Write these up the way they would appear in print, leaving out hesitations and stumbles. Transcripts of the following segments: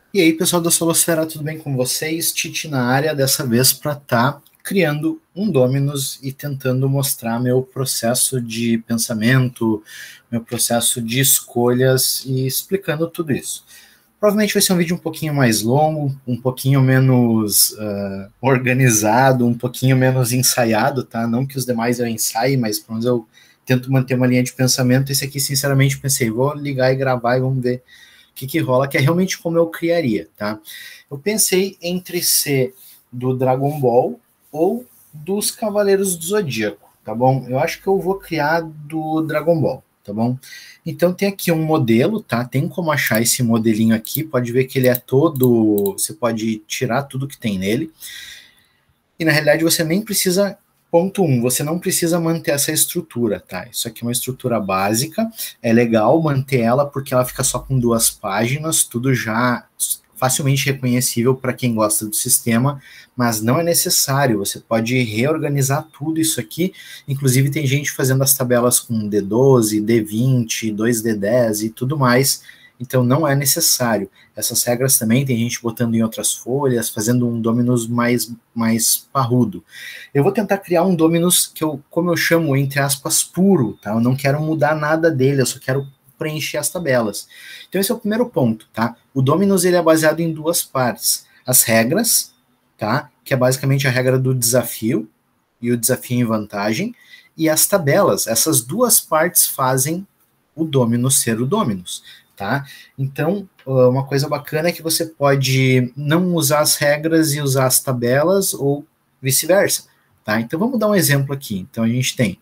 E aí, pessoal da Solosfera, tudo bem com vocês? Titi na área, dessa vez para estar criando um Dominus e tentando mostrar meu processo de pensamento, meu processo de escolhas e explicando tudo isso. Provavelmente vai ser um vídeo um pouquinho mais longo, um pouquinho menos organizado, um pouquinho menos ensaiado, tá? Não que os demais eu ensaie, mas pelo menos eu tento manter uma linha de pensamento. Esse aqui, sinceramente, pensei, vou ligar e gravar e vamos ver que rola, que é realmente como eu criaria, tá? Eu pensei entre ser do Dragon Ball ou dos Cavaleiros do Zodíaco, tá bom? Eu acho que eu vou criar do Dragon Ball, tá bom? Então tem aqui um modelo, tá? Tem como achar esse modelinho aqui, pode ver que ele é todo, você pode tirar tudo que tem nele. E na realidade você nem precisa. Ponto 1, você não precisa manter essa estrutura, tá? Isso aqui é uma estrutura básica, é legal manter ela porque ela fica só com 2 páginas, tudo já facilmente reconhecível para quem gosta do sistema, mas não é necessário, você pode reorganizar tudo isso aqui, inclusive tem gente fazendo as tabelas com D12, D20, 2D10 e tudo mais, então não é necessário. Essas regras também tem gente botando em outras folhas, fazendo um Dominus mais parrudo. Eu vou tentar criar um Dominus que eu, como eu chamo, entre aspas, puro, tá? Eu não quero mudar nada dele, eu só quero preencher as tabelas. Então esse é o primeiro ponto, tá? O Dominus ele é baseado em 2 partes. As regras, tá? Que é basicamente a regra do desafio e o desafio em vantagem, e as tabelas. Essas 2 partes fazem o Dominus ser o Dominus, tá? Então, uma coisa bacana é que você pode não usar as regras e usar as tabelas ou vice-versa, tá? Então, vamos dar um exemplo aqui. Então, a gente tem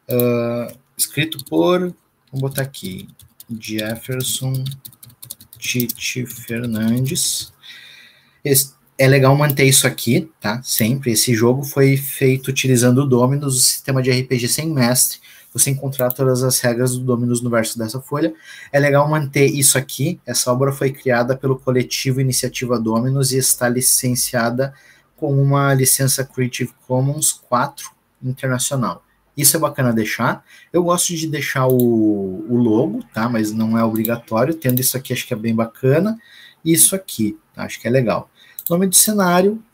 escrito por, vamos botar aqui, Jefferson Tite Fernandes. É legal manter isso aqui, tá? Sempre. Esse jogo foi feito utilizando o Dominus, o sistema de RPG sem mestre. Você encontrar todas as regras do Dominus no verso dessa folha. É legal manter isso aqui. Essa obra foi criada pelo coletivo Iniciativa Dominus e está licenciada com uma licença Creative Commons 4 internacional. Isso é bacana deixar. Eu gosto de deixar o logo, tá? Mas não é obrigatório. Tendo isso aqui, acho que é bem bacana. E isso aqui, tá? Acho que é legal. Nome do cenário: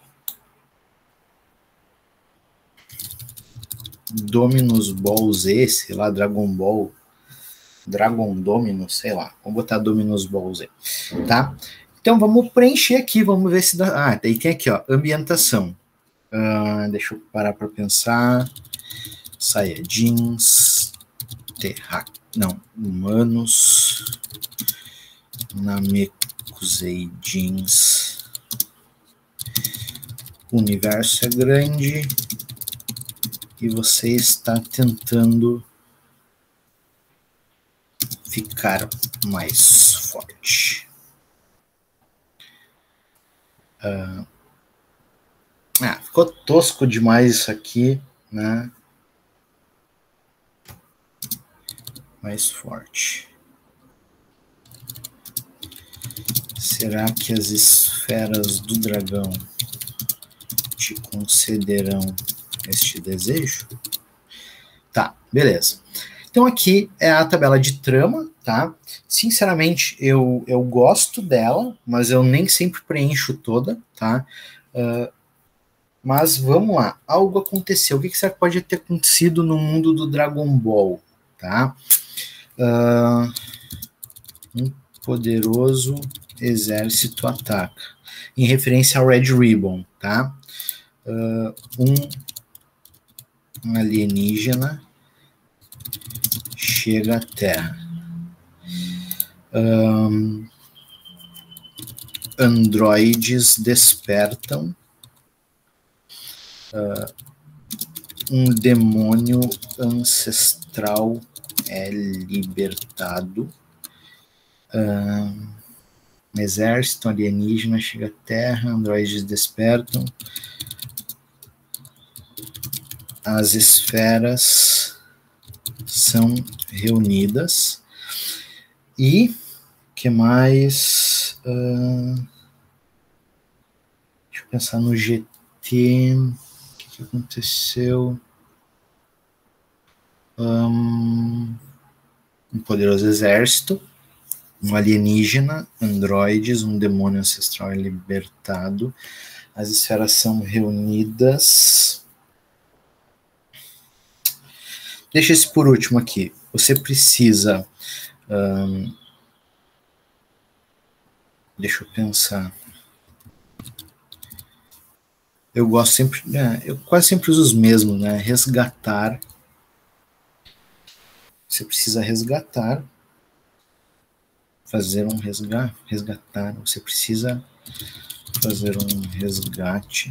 Dominus Ball Z, sei lá, Dragon Ball, Dragon Dominus, sei lá. Vamos botar Dominus Ball Z, tá? Então vamos preencher aqui, vamos ver se dá. Ah, daí tem aqui, ó, ambientação. Deixa eu parar para pensar. Saiyajins, não, humanos, Namekuseidins. O universo é grande e você está tentando ficar mais forte. Ficou tosco demais isso aqui, né? Mais forte. Será que as esferas do dragão te concederão este desejo? Tá, beleza. Então aqui é a tabela de trama, tá? Sinceramente, eu gosto dela, mas eu nem sempre preencho toda, tá? Mas vamos lá, algo aconteceu. O que será que pode ter acontecido no mundo do Dragon Ball, tá? Um poderoso exército ataca, em referência ao Red Ribbon, tá? Um alienígena chega à Terra. Androides despertam. Um demônio ancestral é libertado. Um exército alienígena chega à Terra, androides despertam. As esferas são reunidas. E que mais? Deixa eu pensar no GT. O que aconteceu? Um poderoso exército Um alienígena, androides, um demônio ancestral é libertado. As esferas são reunidas. Deixa esse por último aqui. Você precisa... deixa eu pensar. Eu gosto sempre... eu quase sempre uso os mesmos, né? Resgatar. Você precisa resgatar. Fazer um resgatar. Você precisa fazer um resgate.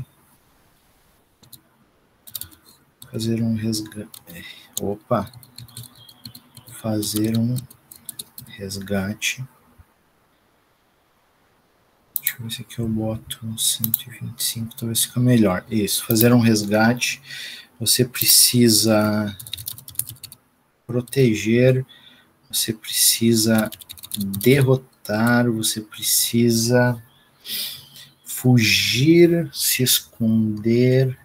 Fazer um resgate. Opa! Fazer um resgate. Deixa eu ver se aqui eu boto 125, talvez fica melhor. Isso, fazer um resgate. Você precisa proteger, você precisa derrotar, você precisa fugir, se esconder.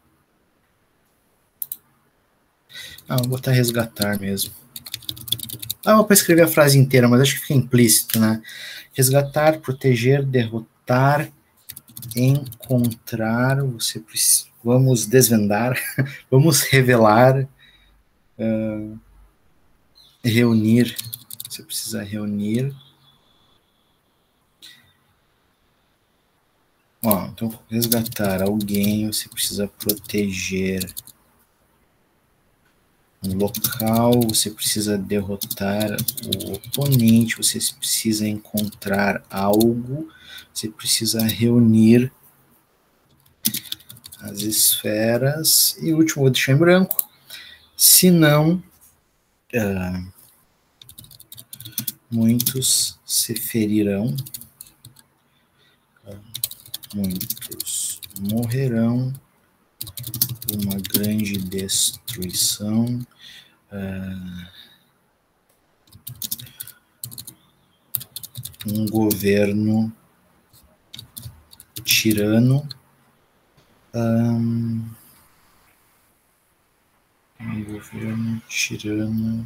Vou botar resgatar mesmo. Vou para escrever a frase inteira, mas acho que fica implícito, né? Resgatar, proteger, derrotar, encontrar, você precisa, vamos desvendar, vamos revelar, reunir, você precisa reunir. Então resgatar alguém, você precisa proteger um local, você precisa derrotar o oponente, você precisa encontrar algo, você precisa reunir as esferas, e o último vou deixar em branco, senão muitos se ferirão, muitos morrerão, uma grande destruição, um governo tirano, um governo tirano,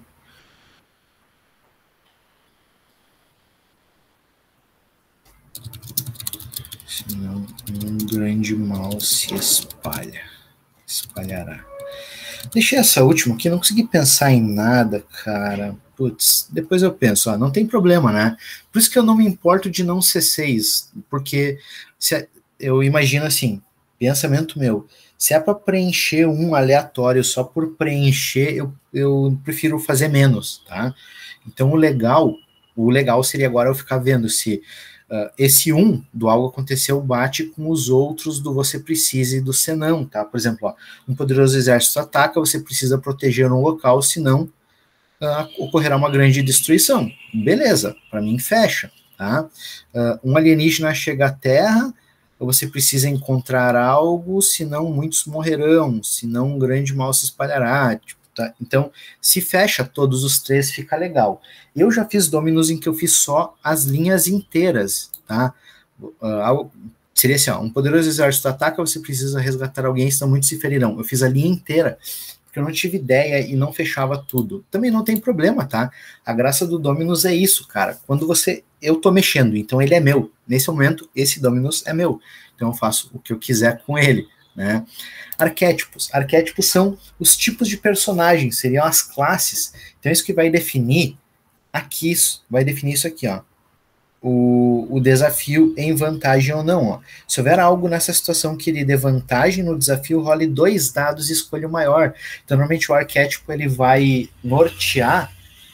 senão um grande mal se espalhará. Deixei essa última aqui, não consegui pensar em nada, cara. Putz, depois eu penso, não tem problema, né? Por isso que eu não me importo de não ser 6, porque eu imagino assim, pensamento meu, se é para preencher um aleatório só por preencher, eu prefiro fazer menos, tá? Então o legal seria agora eu ficar vendo se esse do algo aconteceu bate com os outros do você precisa e do senão, tá? Por exemplo, um poderoso exército ataca, você precisa proteger um local, senão ocorrerá uma grande destruição. Beleza, para mim fecha, tá? Um alienígena chega à Terra, você precisa encontrar algo, senão muitos morrerão, senão um grande mal se espalhará. Tipo, tá? Então, se fecha todos os 3, fica legal. Eu já fiz Dominus em que eu fiz só as linhas inteiras, tá? Seria assim, um poderoso exército ataca, você precisa resgatar alguém, senão muitos se ferirão. Eu fiz a linha inteira, porque eu não tive ideia e não fechava tudo. Também não tem problema, tá? A graça do Dominus é isso, cara. Quando eu tô mexendo, então ele é meu. Nesse momento, esse Dominus é meu. Então eu faço o que eu quiser com ele, né? Arquétipos. Arquétipos são os tipos de personagens, seriam as classes. Então isso que vai definir aqui, vai definir isso aqui, ó. O desafio em vantagem ou não. Ó. Se houver algo nessa situação que lhe dê vantagem no desafio, role 2 dados e escolha o maior. Então, normalmente o arquétipo ele vai nortear.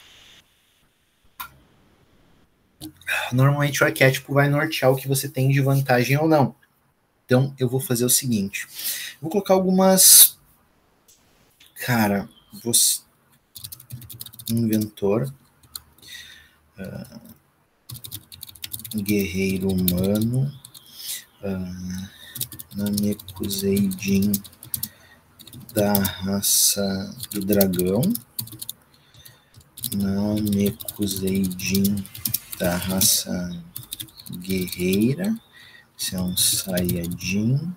Normalmente o arquétipo vai nortear o que você tem de vantagem ou não. Então, eu vou fazer o seguinte. Vou colocar algumas. Cara, inventor. Guerreiro humano. Namekuseidin da raça do dragão, Namekuseidin da raça guerreira, esse é um Saiyajin,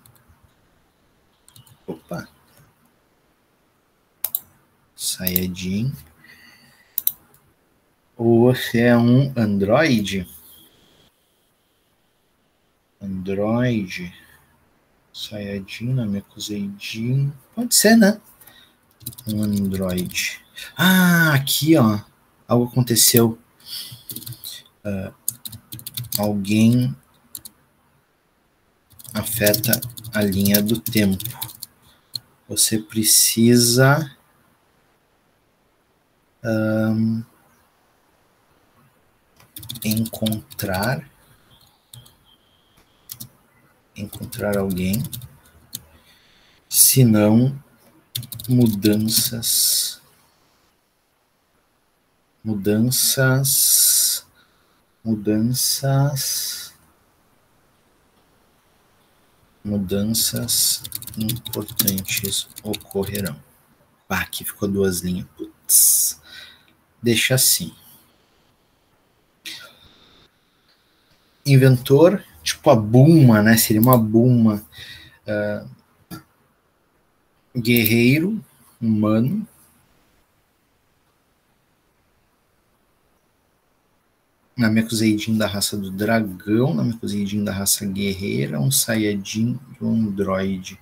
Saiyajin, Ou você é um Android? Android. Sayajin, Namekuseidin. Pode ser, né? Um Android. Ah, aqui, ó. Algo aconteceu. Alguém afeta a linha do tempo. Você precisa encontrar alguém, senão mudanças importantes ocorrerão. Ah, aqui ficou 2 linhas. Putz. Deixa assim. Inventor, tipo a Bulma, né? Seria uma Bulma. Guerreiro, humano. Namekuseidin da raça do dragão, Namekuseidin da raça guerreira, um Saiyajin e um androide.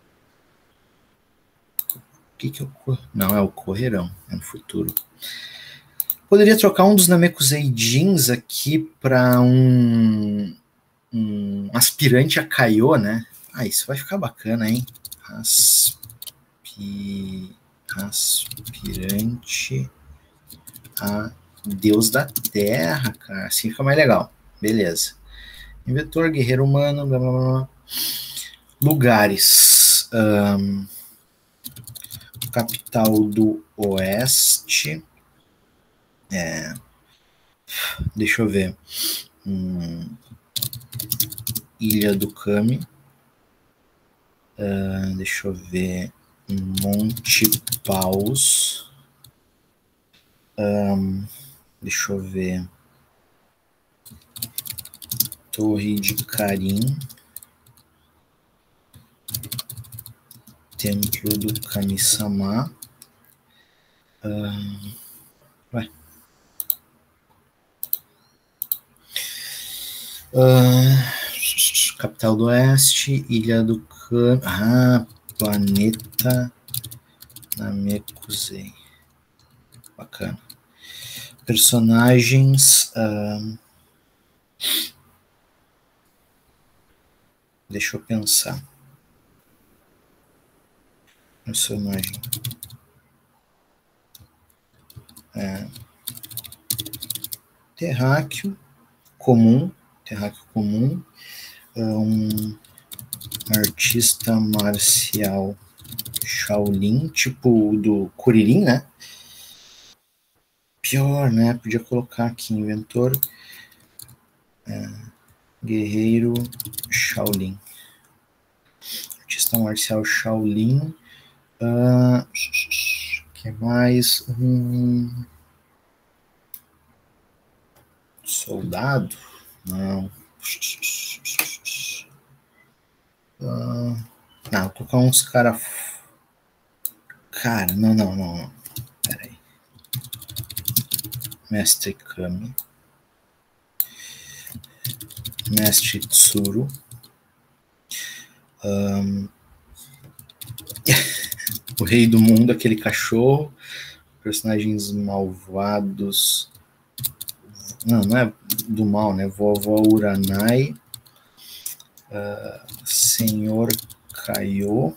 O que é o... Não, é o Correirão, é no futuro. Poderia trocar um dos Namekuseidins aqui para um aspirante a Kaiô, né? Ah, isso vai ficar bacana, hein? Aspirante a Deus da Terra, cara. Assim fica mais legal. Beleza. Inventor, guerreiro humano, blá blá blá. Lugares. Capital do Oeste. Deixa eu ver. Ilha do Kami. Deixa eu ver. Monte Paus. Deixa eu ver. Torre de Karim. Templo do Kami-sama. Capital do Oeste, Ilha do Kami. Planeta Namekusei. Bacana. Personagens. Deixa eu pensar. Personagem. Terráqueo comum. Um artista marcial Shaolin, tipo do Kuririn, né? Pior, né? Podia colocar aqui, inventor, guerreiro Shaolin. Artista marcial Shaolin. Que mais? Soldado? Não. Vou colocar uns cara. Cara, não. Pera aí. Mestre Kami. Mestre Tsuru. O Rei do Mundo, aquele cachorro. Personagens malvados. Não é do mal, né? Vovó Uranai. Senhor Kaiô.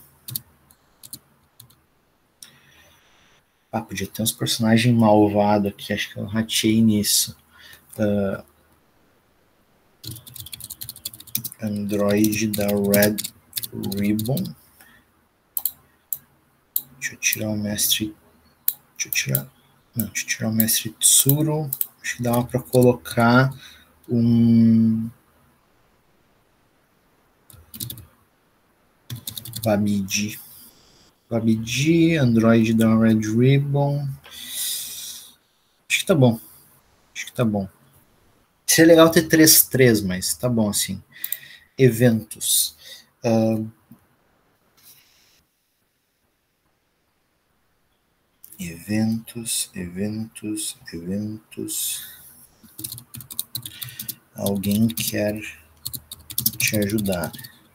Podia ter uns personagens malvados aqui. Acho que eu ratei nisso. Android da Red Ribbon. Deixa eu tirar o mestre. Deixa eu tirar o mestre Tsuru. Acho que dava para colocar um Babidi, Android da Red Ribbon. Acho que tá bom. Seria legal ter 3-3, mas tá bom assim. Eventos. Eventos. Alguém quer te ajudar.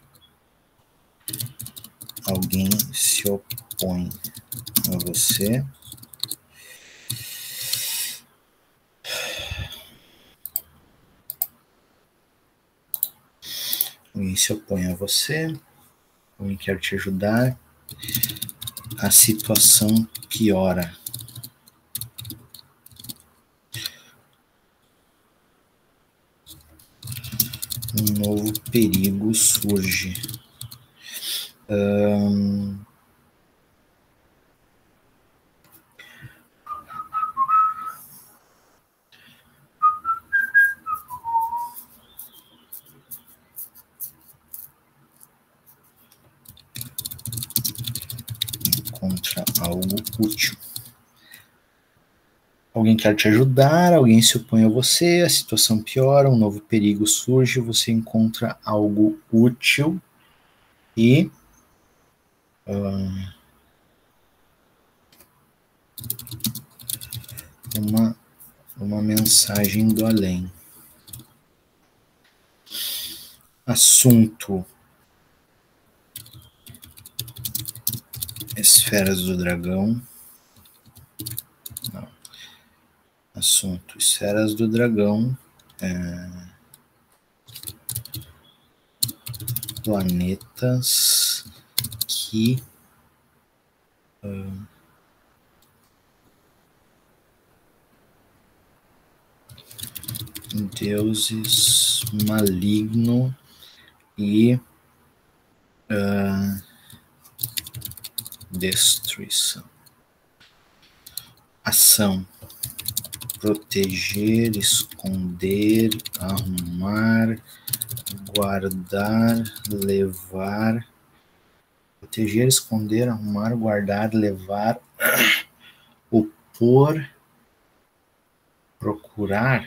Alguém se opõe a você. Alguém se opõe a você. Alguém quer te ajudar. A situação piora. Um novo perigo surge. Encontra algo útil. Alguém quer te ajudar, alguém se opõe a você, a situação piora, um novo perigo surge, você encontra algo útil e uma mensagem do além. Assunto: esferas do dragão. Não. Assunto: esferas do dragão. Planetas que deuses maligno e destruição. Ação: proteger, esconder, arrumar, guardar, levar. Proteger, esconder, arrumar, guardar, levar, opor, procurar.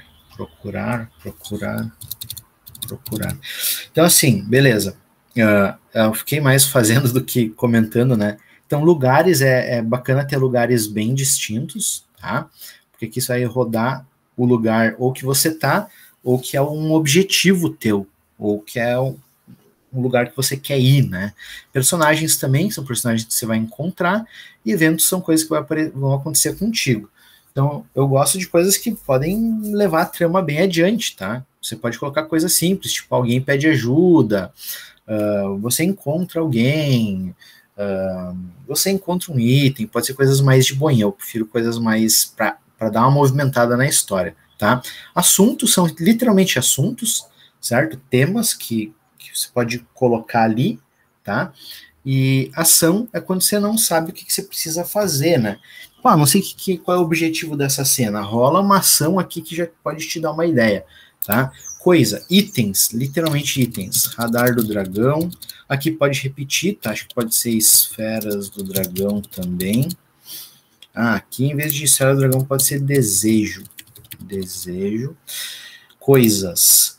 Então, assim, beleza. Eu fiquei mais fazendo do que comentando, né? Então, lugares, é bacana ter lugares bem distintos, tá? Porque aqui isso vai rodar o lugar ou que você tá, ou que é um objetivo teu, ou que é um lugar que você quer ir, né? Personagens também são personagens que você vai encontrar, e eventos são coisas que vão acontecer contigo. Então, eu gosto de coisas que podem levar a trama bem adiante, tá? Você pode colocar coisas simples, tipo, alguém pede ajuda, você encontra alguém, você encontra um item, pode ser coisas mais de boinha, eu prefiro coisas mais para dar uma movimentada na história, tá? Assuntos são literalmente assuntos, certo? Temas que você pode colocar ali, tá? E ação é quando você não sabe o que você precisa fazer, né? Não sei qual é o objetivo dessa cena. Rola uma ação aqui que já pode te dar uma ideia, tá? Coisa, itens, literalmente itens. Radar do dragão. Aqui pode repetir, tá? Acho que pode ser esferas do dragão também. Aqui em vez de esfera do dragão pode ser desejo. Desejo. Coisas.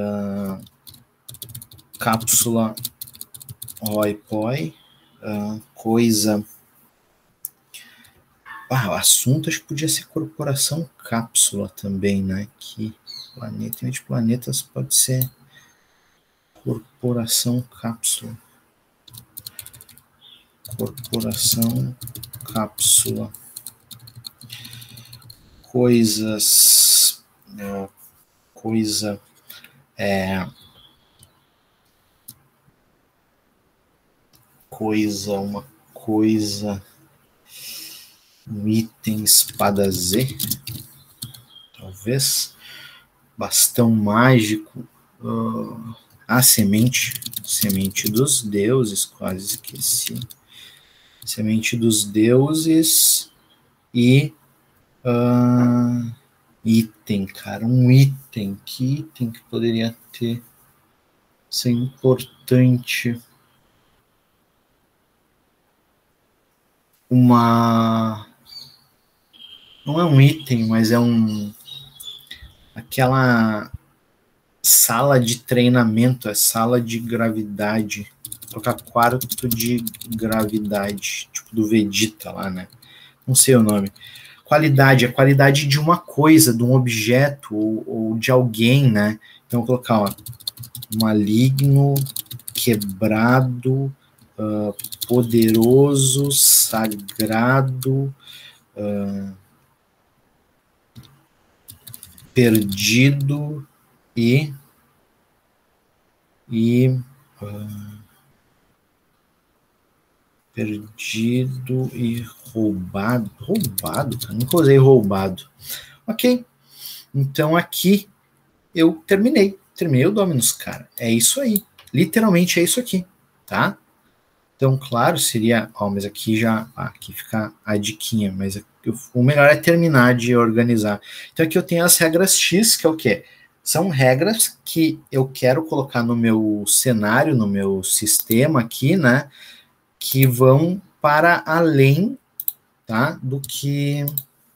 Cápsula Roi Poi. Coisa. O assunto acho que podia ser corporação cápsula também, né? Que planeta de planetas pode ser corporação cápsula. Corporação cápsula. Coisas. Coisa. Coisa, uma coisa. Um item espada Z, talvez. Bastão mágico. Semente dos deuses, quase esqueci. Semente dos deuses e item, cara, um item. Que item que poderia ter? Isso é importante. Não é um item, mas é aquela sala de treinamento, é sala de gravidade. Vou colocar quarto de gravidade, tipo do Vegeta lá, né? não sei o nome. Qualidade, a qualidade de uma coisa, de um objeto ou de alguém, né? Então, vou colocar, ó, maligno, quebrado, poderoso, sagrado, perdido e perdido e roubado. Roubado? Eu nunca usei roubado. Ok. Então aqui eu terminei o Dominus, cara. É isso aí. Literalmente é isso aqui, tá? Então, claro, seria... Ó, mas aqui já... aqui fica a diquinha, mas o melhor é terminar de organizar. Então aqui eu tenho as regras X, que é o quê? São regras que eu quero colocar no meu cenário, no meu sistema aqui, né? Que vão para além, tá? Do que...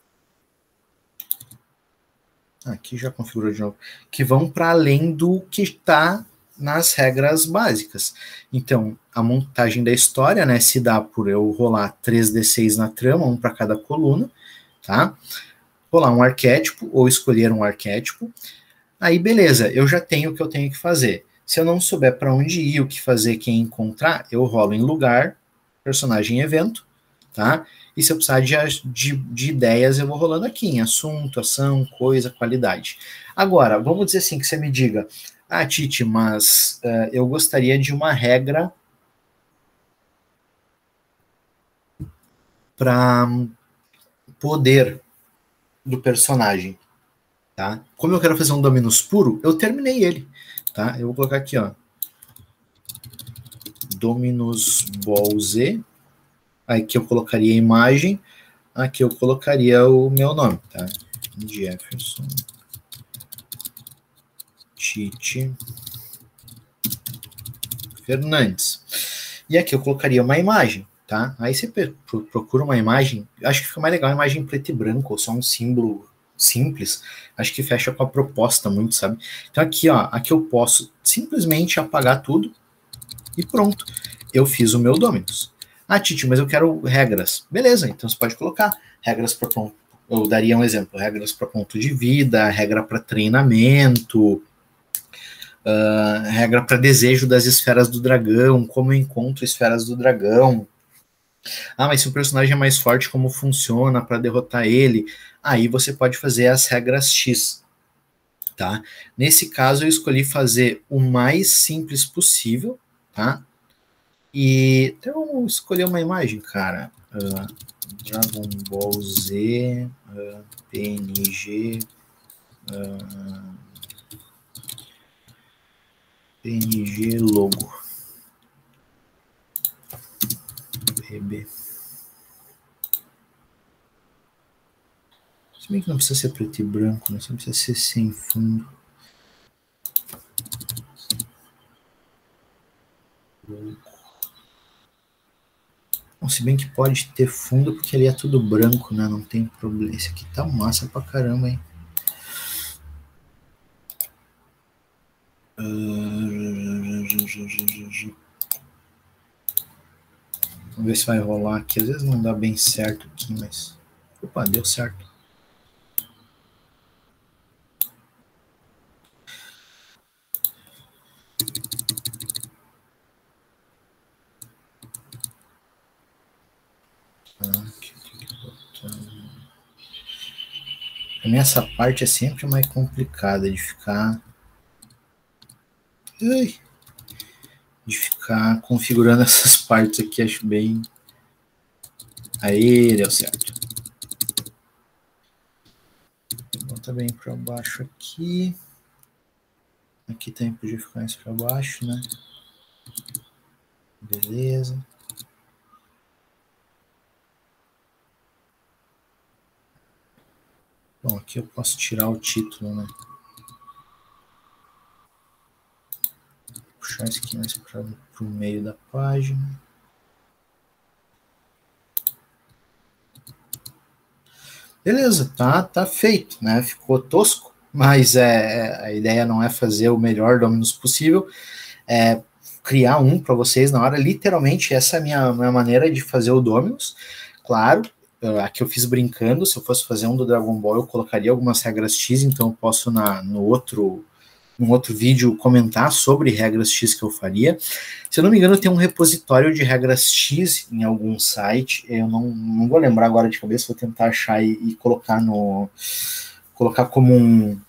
Aqui já configurou de novo. Que vão para além do que está nas regras básicas. Então, a montagem da história, né, se dá por eu rolar 3d6 na trama, um para cada coluna, tá? Rolar um arquétipo ou escolher um arquétipo. Aí, beleza, eu já tenho o que eu tenho que fazer. Se eu não souber para onde ir, o que fazer, quem encontrar, eu rolo em lugar, personagem evento, tá? E se eu precisar de ideias, eu vou rolando aqui em assunto, ação, coisa, qualidade. Agora, vamos dizer assim, que você me diga, Titi, mas eu gostaria de uma regra para poder do personagem, tá? Como eu quero fazer um Dominus puro, eu terminei ele, tá? Eu vou colocar aqui, ó, Dominus Ball Z, aqui eu colocaria a imagem, aqui eu colocaria o meu nome, tá? Jefferson Tite Fernandes. E aqui eu colocaria uma imagem, tá? Aí você procura uma imagem, acho que fica mais legal a imagem preto e branco, ou só um símbolo simples, acho que fecha com a proposta muito, sabe? Então aqui, ó, aqui eu posso simplesmente apagar tudo e pronto. Eu fiz o meu Dominus. Titi, mas eu quero regras. Beleza, então você pode colocar regras para ponto. Eu daria um exemplo, regras para ponto de vida, regra para treinamento, regra para desejo das esferas do dragão, como eu encontro esferas do dragão. Mas se o personagem é mais forte, como funciona para derrotar ele? Aí você pode fazer as regras X, tá? Nesse caso eu escolhi fazer o mais simples possível, tá? E então vamos escolher uma imagem, cara. Dragon Ball Z, PNG, PNG logo. PB. Se bem que não precisa ser preto e branco, né? Só precisa ser sem fundo. Bom, se bem que pode ter fundo, porque ali é tudo branco, né? Não tem problema. Esse aqui tá massa pra caramba, hein? Vamos ver se vai rolar aqui. Às vezes não dá bem certo aqui, mas... Opa, deu certo. Aqui tem que botar... Nessa parte é sempre mais complicada de ficar... de ficar configurando essas partes aqui, acho bem... Aí, deu certo. Bota bem para baixo aqui. Aqui também podia ficar mais para baixo, né? Beleza. Bom, aqui eu posso tirar o título, né? Puxar isso aqui mais para o meio da página. Beleza, tá feito, né? Ficou tosco, mas a ideia não é fazer o melhor Dominus possível, é criar um para vocês na hora. Literalmente, essa é a minha maneira de fazer o Dominus. Claro, aqui eu fiz brincando, se eu fosse fazer um do Dragon Ball, eu colocaria algumas regras X, então eu posso num outro vídeo comentar sobre regras X que eu faria. Se eu não me engano, tem um repositório de regras X em algum site, eu não vou lembrar agora de cabeça, vou tentar achar e colocar como um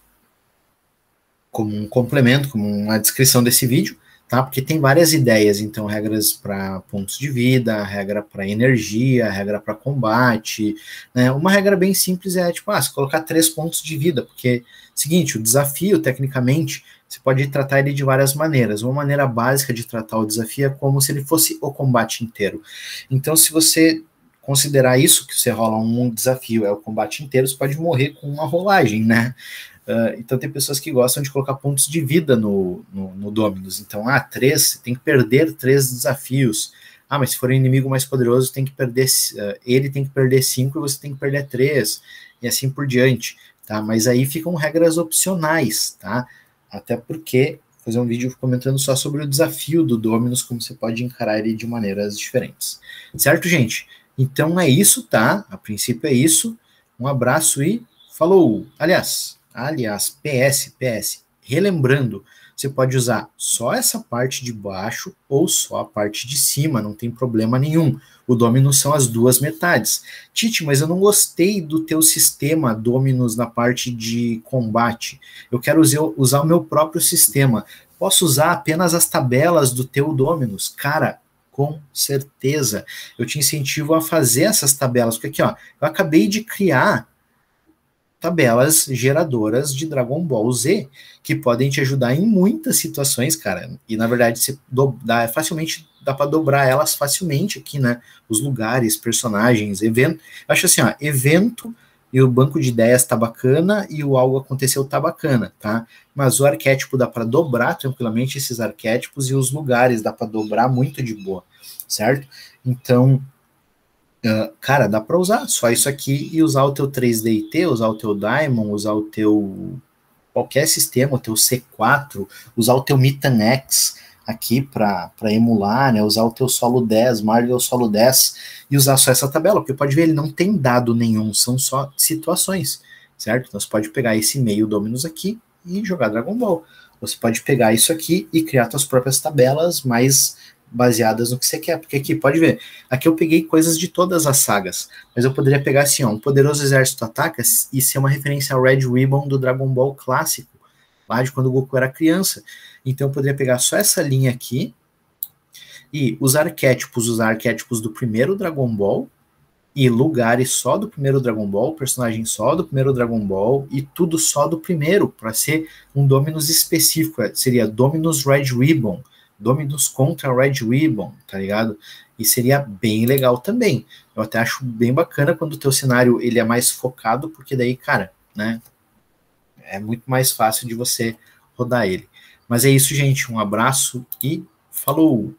complemento, como uma descrição desse vídeo, tá? Porque tem várias ideias, então regras para pontos de vida, regra para energia, regra para combate, né? Uma regra bem simples é tipo, se colocar 3 pontos de vida, porque seguinte, o desafio tecnicamente você pode tratar ele de várias maneiras. Uma maneira básica de tratar o desafio é como se ele fosse o combate inteiro. Então, se você considerar isso que você rola um desafio é o combate inteiro, você pode morrer com uma rolagem, né? Então tem pessoas que gostam de colocar pontos de vida no Dominus. Então, 3, você tem que perder 3 desafios. Mas se for um inimigo mais poderoso, tem que perder, ele tem que perder 5 e você tem que perder 3, e assim por diante, tá? Mas aí ficam regras opcionais, tá? Até porque vou fazer um vídeo comentando só sobre o desafio do Dominus, como você pode encarar ele de maneiras diferentes. Certo, gente? Então é isso, tá? A princípio é isso. Um abraço e falou! Aliás, PS, relembrando, você pode usar só essa parte de baixo ou só a parte de cima, não tem problema nenhum. O Dominus são as duas metades. Tite, mas eu não gostei do teu sistema Dominus na parte de combate. Eu quero usar o meu próprio sistema. Posso usar apenas as tabelas do teu Dominus? Cara, com certeza. Eu te incentivo a fazer essas tabelas, porque aqui, ó, eu acabei de criar tabelas geradoras de Dragon Ball Z, que podem te ajudar em muitas situações, cara. E na verdade, dá para dobrar elas facilmente aqui, né? Os lugares, personagens, evento. Eu acho assim, ó, evento e o banco de ideias tá bacana e o algo aconteceu tá bacana, tá? Mas o arquétipo dá para dobrar tranquilamente esses arquétipos e os lugares dá para dobrar muito de boa, certo? Então, cara, dá para usar só isso aqui e usar o teu 3D IT, usar o teu Daimon, usar o teu qualquer sistema, o teu C4, usar o teu Mitan X aqui para emular, né? Usar o teu Solo 10, Marvel Solo 10 e usar só essa tabela, porque pode ver, ele não tem dado nenhum, são só situações, certo? Então você pode pegar esse meio Dominus aqui e jogar Dragon Ball. Você pode pegar isso aqui e criar suas próprias tabelas mais baseadas no que você quer, porque aqui, pode ver, aqui eu peguei coisas de todas as sagas, mas eu poderia pegar assim, ó, um poderoso exército ataca e ser uma referência ao Red Ribbon do Dragon Ball clássico, lá de quando o Goku era criança. Então eu poderia pegar só essa linha aqui e usar arquétipos do primeiro Dragon Ball e lugares só do primeiro Dragon Ball, personagem só do primeiro Dragon Ball e tudo só do primeiro, para ser um Dominus específico, seria Dominus Red Ribbon, Dominus contra Red Ribbon, tá ligado? E seria bem legal também. Eu até acho bem bacana quando o teu cenário ele é mais focado, porque daí, cara, né, é muito mais fácil de você rodar ele. Mas é isso, gente. Um abraço e falou!